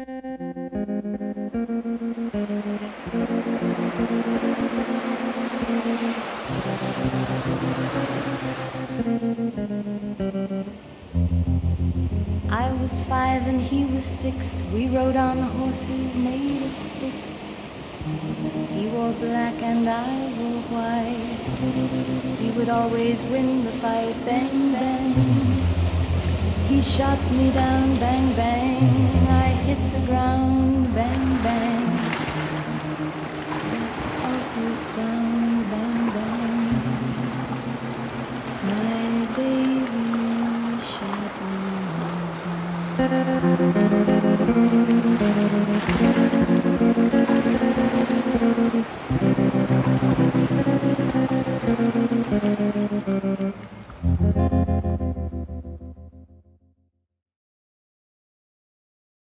I was 5 and he was 6. We rode on horses made of sticks. He wore black and I wore white. He would always win the fight. Bang, bang. He shot me down. Bang, bang. I